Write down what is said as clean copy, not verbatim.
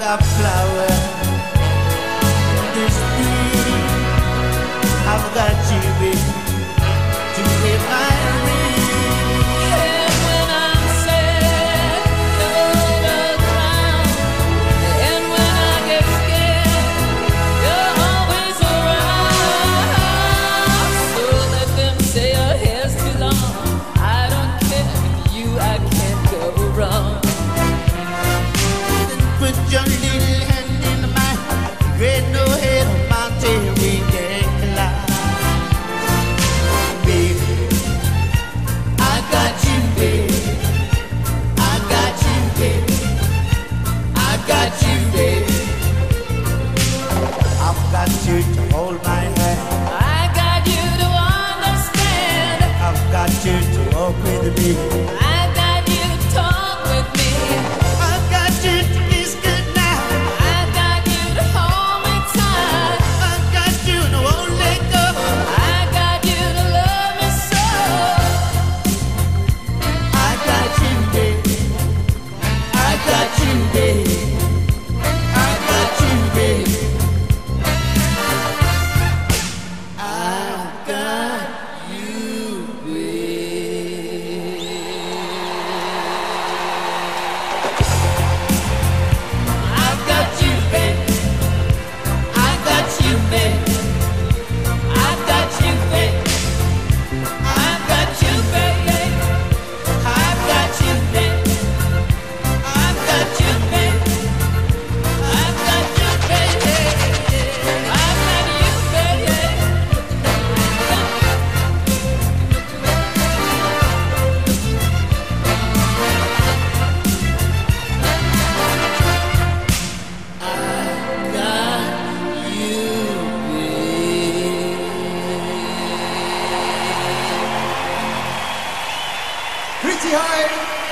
a flower. This tree, I've got you, baby, to be my ring. And when I'm sad, you're around. And when I get scared, you're always around. So let them say your hair's too long. I don't care, with you I can't go wrong. Put your little hand in mine, red no head on mountain we can climb. Baby, I got you, baby. I got you, baby. I got you, baby. I've got you to hold my hand. I got you to understand. I've got you to walk with me. I got you to talk with me. I've got you to kiss goodnight. I got you to hold me tight. I've got you to won't let go. I got you to love me so. I got you, baby. I got you, baby. I got you, baby. I got you, baby. I got you, baby. I got you, baby. I got you, baby. I got you, baby. I got you, baby. I got you, baby. I got you, baby. I got you, baby. Chrissie Hynde.